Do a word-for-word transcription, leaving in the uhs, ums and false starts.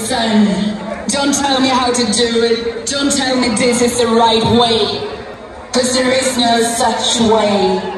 son. Don't tell me how to do it. Don't tell me this is the right way. Cause there is no such way.